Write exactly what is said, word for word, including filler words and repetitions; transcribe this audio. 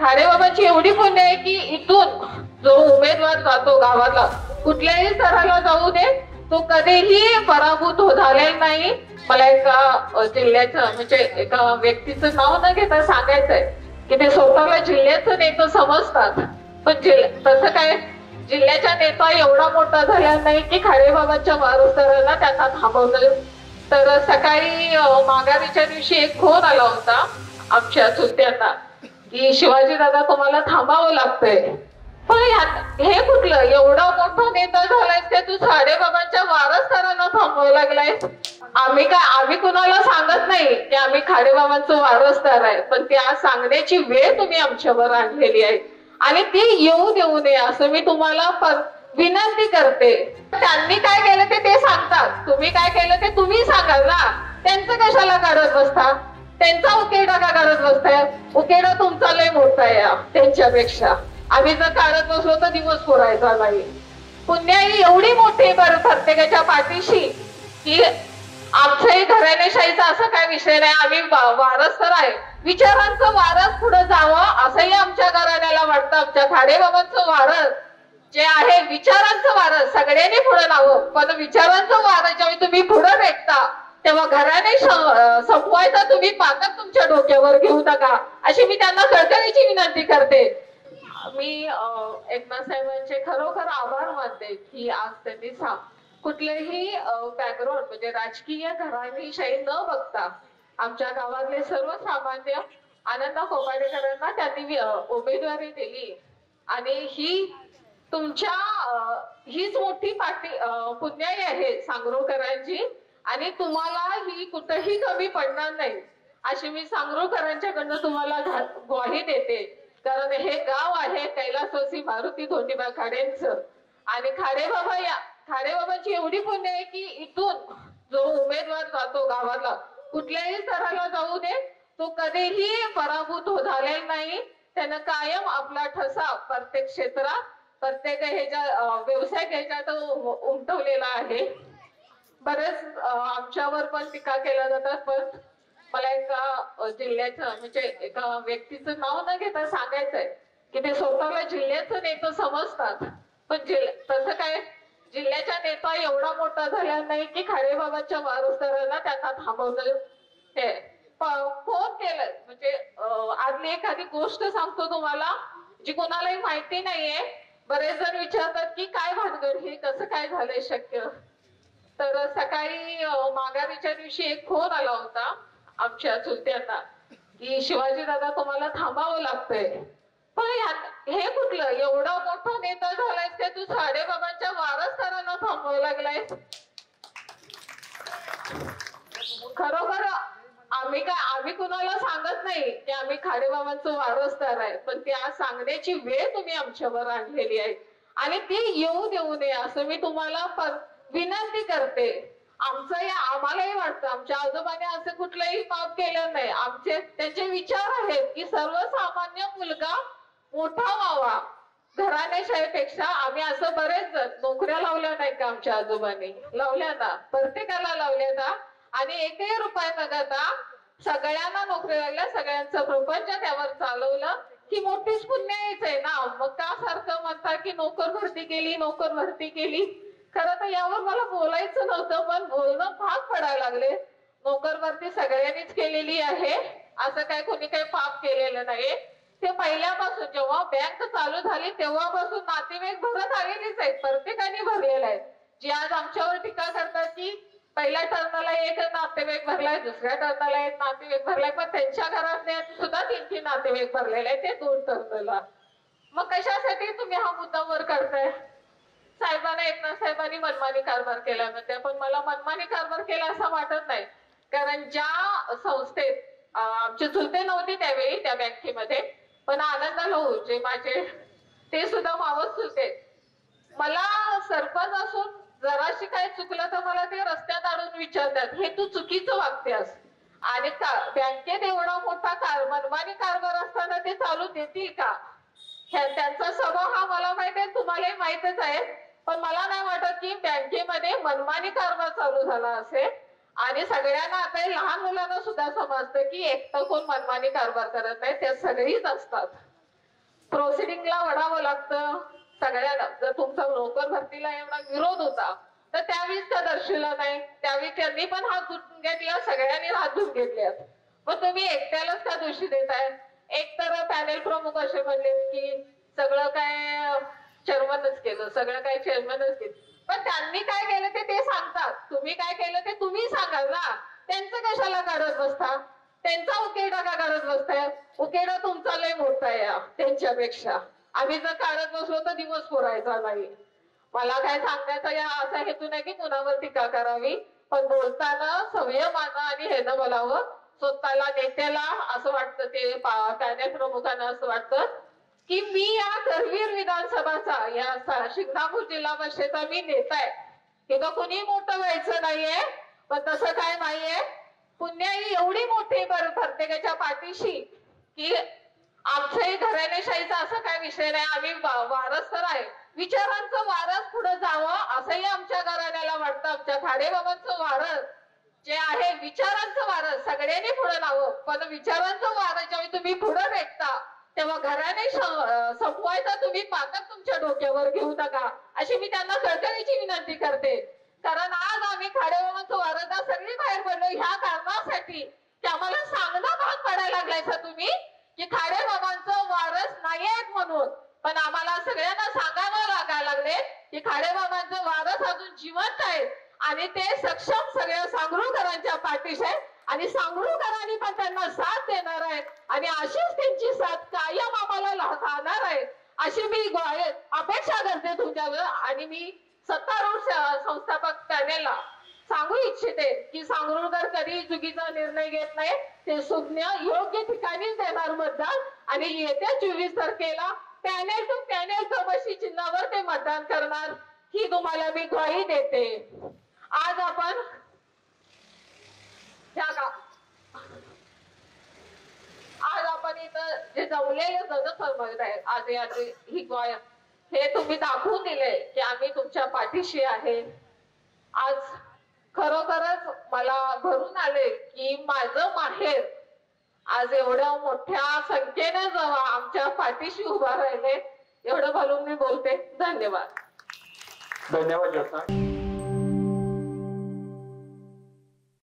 खाडेबाबांची एवढी पुण्य आहे की इथून जो उमेदवार जातो गावाला कुठल्याही स्तराला जाऊ दे तो कधीही पराभूत हो झालेला नाही. मला एका जिल्ह्याचं म्हणजे एका व्यक्तीचं नाव न घेता सांगायचंय की ते स्वतःला जिल्ह्याचं नेतं समजतात, पण तसं काय जिल्ह्याचा नेता एवढा मोठा झाला नाही की खाडेबाबांच्या वारसदारांना त्यांना थांबवलं. तर सकाळी माघारीच्या दिवशी एक फोन आला होता आमच्या चुलत्यांना की शिवाजी दादा तुम्हाला थांबावं लागतंय. पण हे कुठलं एवढा मोठा नेता झालाय ते तू खाडेबाबांच्या वारसदारांना थांबवावं लागलाय. आम्ही काय आम्ही कुणाला सांगत नाही की आम्ही खाडेबाबांचं वारसदार आहे, पण ते आज सांगण्याची वेळ तुम्ही आमच्यावर आणलेली आहे आणि ती येऊ देऊ नये असं मी तुम्हाला विनंती करते. त्यांनी काय केलं ते ते सांगतात, तुम्ही काय केलं ते तुम्ही सांगाल ना. त्यांचं कशाला काढत बसता, त्यांचा उकेडा का काढत बसताय? उकेडा तुमचा लय मोठा आहे त्यांच्यापेक्षा. आम्ही जर काढत बसलो तर दिवस पुरायचा नाही. पुण्याई एवढी मोठी बर प्रत्येकाच्या पाठीशी की आमच्याही घराणेशाहीचा असं काय विषय नाही. आम्ही वारसदार आहे, विचारांचं वारस पुढे जावं असंही आमच्या घराण्याला वाटतं. आमच्या खाडेबाबांचं वारस जे आहे विचारांचं वारस सगळ्यांनी पुढे लावं, पण विचारांचं वारस ज्यावेळी तुम्ही पुढे भेटता तेव्हा घराने संपवायचा तुम्ही पाकच तुमच्या डोक्यावर घेऊ नका अशी मी त्यांना कळकळीची विनंती करते. मी एकनाथ साहेबांचे खरोखर आभार मानते की आज त्यांनी कुठलेही बॅकग्राऊंड म्हणजे राजकीय घराणेशाही न बघता आमच्या गावातले सर्वसामान्य आनंदा कोपाडेकरांना त्यांनी उमेदवारी दिली आणि ही तुमच्या हीच मोठी पाठी पुण्याई आहे सांगरोळकरांची आणि तुम्हाला ही कुठेही कमी पडणार नाही अशी मी सांगरोळकरांच्याकडनं तुम्हाला ग्वाही देते. कारण हे गाव आहे कैलासवासी मारुती धोंडीबा खाडेंचं आणि खाडेबाबा या खाडेबाबांची एवढी पुण्य आहे की इथून जो उमेदवार जातो गावाला कुठल्याही स्तराला जाऊ दे तो कधीही पराभूत हो झालेला नाही. त्यानं कायम आपला ठसा प्रत्येक क्षेत्रात प्रत्येक ह्याच्या व्यवसाय ह्याच्यात उमटवलेला आहे. बरेच आमच्यावर पण टीका केल्या जातात, पण मला एका जिल्ह्याचं म्हणजे एका व्यक्तीचं नाव न घेता सांगायचंय की ते स्वतःला जिल्ह्याचं नेतं समजतात, पण तसं काय जिल्ह्याचा नेता एवढा मोठा झाला नाही की खाडेबाबांच्या वारसदारांना त्यांना थांबवलं. हे फोन केलं म्हणजे आजली एखादी गोष्ट सांगतो तुम्हाला जी कोणालाही माहिती नाहीये. बरेच जण विचारतात की काय भानगड हे कसं काय झालंय शक्य. तर सकाळी माघारीच्या दिवशी एक फोन आला होता आमच्या चुलत्यांना की शिवाजी दादा तुम्हाला थांबावं लागतंय. पण हे कुठलं एवढा मोठा नेता झालाय ते तू खाडेबाबांच्या वारसदारांना थांबवावं लागलाय. खरोखर आम्ही काय आम्ही कुणाला सांगत नाही की आम्ही खाडेबाबांचं वारसदार आहे, पण ते आज सांगण्याची वेळ तुम्ही आमच्यावर आणलेली आहे आणि ती येऊ देऊ नये असं मी तुम्हाला विनंती करते. आमचं या आम्हालाही वाटतं आमच्या आजोबाने असं कुठलंही पाप केलं नाही. आमचे त्यांचे विचार आहेत की सर्वसामान्य मुलगा मोठा व्हावा घराण्याशाहीपेक्षा. आम्ही असं बरेच जण नोकऱ्या लावल्या नाही का आमच्या आजोबांनी लावल्या ना, प्रत्येकाला लावल्या ना आणि एकही रुपया न घेता सगळ्यांना नोकरी लागल्या, सगळ्यांचं प्रपंच त्यावर चालवलं. ही मोठीच पुण्याईच आहे ना. मग का सारखं म्हणता की नोकर भरती केली नोकर भरती केली. खरं तर यावर मला बोलायचं नव्हतं, पण बोलणं भाग पडायला लागले. नोकर भरती सगळ्यांनीच केलेली आहे, असं काय कोणी काही पाप केलेलं नाही. ते पहिल्यापासून जेव्हा बँक चालू झाली तेव्हापासून नातेवाईक भरत आलेलीच आहेत, प्रत्येकाने भरलेला आहे. जी आज आमच्यावर टीका करतात की पहिल्या टर्नला एक नातेवाईक भरलाय दुसऱ्या टर्नला एक नातेवाईक भरलाय, पण त्यांच्या घरात सुद्धा तीन तीन नातेवाईक भरलेले आहे ते दोन टर्नला. मग कशासाठी तुम्ही हा मुद्दा वर करताय? साहेबांना एकनाथ साहेबांनी मनमानी कारभार केला म्हणते, पण मला मनमानी कारभार केला असं वाटत नाही. कारण ज्या संस्थेत आमचे चुलते नव्हते त्यावेळी त्या बँकेमध्ये, पण आनंद लहू जे माझे ते सुद्धा मावस चुलते. मला सरपंच असून जराशी काय चुकलं तर मला ते रस्त्यात आणून विचारतात हे तू चुकीचं वागतेस आणि बँकेत एवढा मोठा कार मनमानी कारभार असताना ते चालू देतील का? त्यांचा स्वभाव हा मला माहित आहे, तुम्हालाही माहितच आहे. पण मला नाही वाटत की बँकेमध्ये मनमानी कारभार चालू झाला असेल. आणि सगळ्यांना आता लहान मुलांना सुद्धा समजतं की एकटं कोण मनमानी कारभार करत नाही, ते सगळीच असतात. प्रोसिडिंगला वळावं लागतं सगळ्यांना. जर तुमचा नोकर भरतीला एवढा विरोध होता तर त्यावेळीच का दर्शवला नाही? त्यावेळी त्यांनी पण हात धुवून घेतला, सगळ्यांनी हात धुवून घेतले. मग तुम्ही एकट्यालाच का दोषी देताय? एक तर पॅनेल प्रमुख असे म्हणले की सगळं काय चेअरमनच केलं, सगळं काय चेअरमनच केलं. पण त्यांनी काय केलं ते ते सांगतात, तुम्ही काय केलं ते तुम्ही सांगाल ना. त्यांचं कशाला काढत बसता? त्यांचा उकेडा का काढत बसताय? उकेडा तुमचा लय मोठा आहे त्यांच्यापेक्षा. आम्ही जर काढत बसलो तर दिवस पुरायचा नाही. मला काय सांगायचं या असा हेतू नाही की कुणावर टीका करावी, पण बोलताना संयमानं आणि हे न बोलावं. स्वतःला नेत्याला असं वाटतं, ते पॅनेल प्रमुखांना असं वाटतं की मी या करवीर विधानसभाचा या शिंगणापूर जिल्हा परिषदेचा मी नेता आहे, हे तर कुणी मोठं व्हायचं नाहीये. पण तसं काय नाहीये. पुण्याई एवढी मोठी प्रत्येकाच्या पाठीशी की आमच्याही घराणेशाहीचा असं काय विषय नाही. आम्ही वारस तर आहे, विचारांचं वारस पुढे जावं असंही आमच्या घराण्याला वाटतं. आमच्या खाडेबाबांचं वारस जे आहे, विचारांचं वारस सगळ्यांनी पुढे लावं. पण विचारांचं वारस जेव्हा तुम्ही पुढे भेटता तेव्हा घराने संपवायचा तुम्ही पातक तुमच्या डोक्यावर घेऊ नका, अशी मी त्यांना कळकळीची विनंती करते. कारण आज आम्ही खाडेबाबांचं वारसदार सगळी बाहेर पडलो ह्या कारणासाठी की आम्हाला सांगणं भाग पडायला लागलायचा तुम्ही की खाडेबाबांचं वारस नाही आहेत म्हणून. पण आम्हाला सगळ्यांना सांगावं लागायला लागले की खाडेबाबांचं वारस अजून जिवंत आहे आणि ते सक्षम सगळ्या सांगरुळकरांच्या पाठीशी आहे आणि सांगरुळकरांनी पण त्यांना साथ देणार आहे आणि अशीच त्यांची साथ कायम आम्हाला राहणार आहे अशी मी अपेक्षा करते तुमच्यावर. आणि मी सत्तारूढ संस्थापक पॅनेलला सांगू इच्छिते की सांगरुळकर कधी चुकीचा निर्णय घेत नाही, ते सुज्ञ योग्य ठिकाणीच देणार मतदान आणि येत्या चोवीस तारखेला पॅनेल टू पॅनेल कबशी चिन्हावर ते मतदान करणार ही तुम्हाला मी ग्वाही देते. आज आपण आज आपण इथं जे जमलेले जनसहभाग आहे आज याची ही ग्वाही हे तुम्ही दाखवून दिले की आम्ही तुमच्या पाठीशी आहे. आज खरोखरच मला भरून आले की माझं माहेर आज एवढ्या मोठ्या संख्येने जेव्हा आमच्या पाठीशी उभा राहिले, एवढं बोलून मी बोलते. धन्यवाद. धन्यवाद.